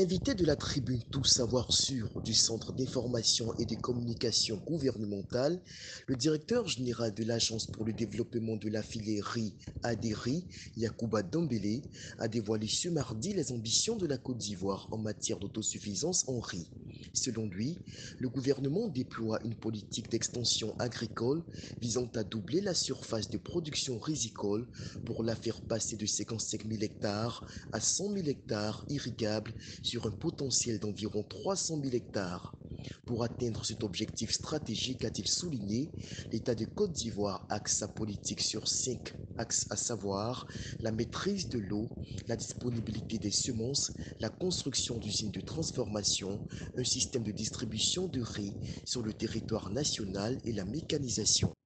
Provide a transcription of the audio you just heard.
Invité de la tribune Tout savoir sûr du Centre d'information et de communication gouvernementale, le directeur général de l'Agence pour le développement de la filière riz ADRI, Yacouba Dambélé, a dévoilé ce mardi les ambitions de la Côte d'Ivoire en matière d'autosuffisance en riz. Selon lui, le gouvernement déploie une politique d'extension agricole visant à doubler la surface de production risicole pour la faire passer de 55 000 hectares à 100 000 hectares irrigables sur un potentiel d'environ 300 000 hectares. Pour atteindre cet objectif stratégique, a-t-il souligné, l'État de Côte d'Ivoire axe sa politique sur 5 axes, à savoir la maîtrise de l'eau, la disponibilité des semences, la construction d'usines de transformation, un système de distribution de riz sur le territoire national et la mécanisation.